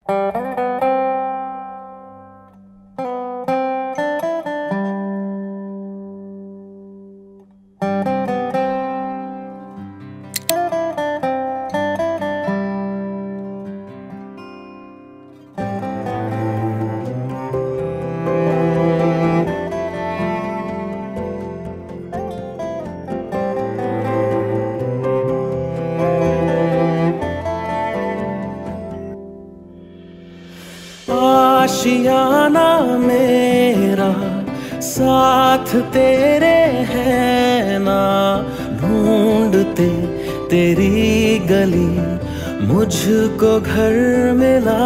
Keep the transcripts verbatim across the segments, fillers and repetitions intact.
आशियाना मेरा साथ तेरे है ना, ढूंढते तेरी गली मुझको घर मिला।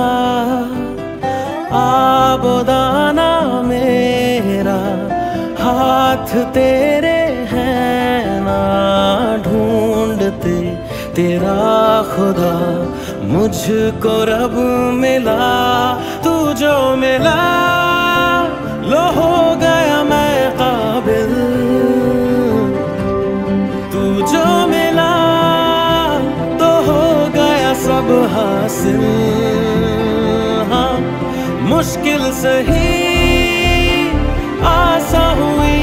आबोदाना मेरा हाथ तेरे है ना, ढूंढते तेरा खुदा मुझको रब मिला। तू जो मिला लो हो गया मैं काबिल, तू जो मिला तो हो गया सब हासिल। हाँ मुश्किल सही आसा हुई